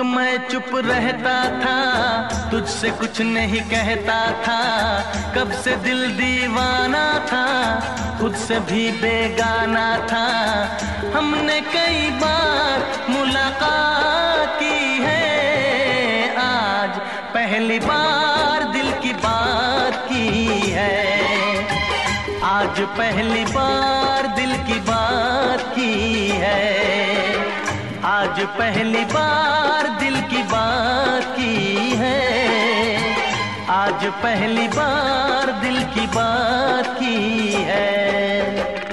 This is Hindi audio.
मैं चुप रहता था, तुझसे कुछ नहीं कहता था। कब से दिल दीवाना था, खुद से भी बेगाना था। हमने कई बार मुलाकात की है, आज पहली बार दिल की बात की है। आज पहली बार दिल की बात की है। आज पहली बार दिल की बात की है। आज पहली बार दिल की बात की है।